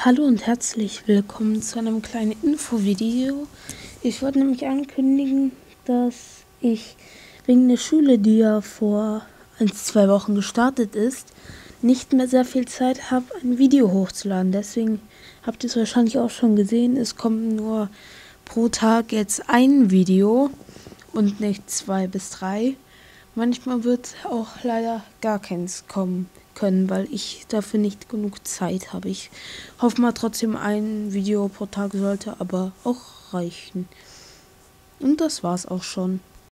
Hallo und herzlich willkommen zu einem kleinen Infovideo. Ich wollte nämlich ankündigen, dass ich wegen der Schule, die ja vor 1-2 Wochen gestartet ist, nicht mehr sehr viel Zeit habe, ein Video hochzuladen. Deswegen habt ihr es wahrscheinlich auch schon gesehen, es kommt nur pro Tag jetzt ein Video und nicht 2 bis 3. Manchmal wird auch leider gar keins kommen können, weil ich dafür nicht genug Zeit habe. Ich hoffe mal trotzdem, ein Video pro Tag sollte aber auch reichen. Und das war's auch schon.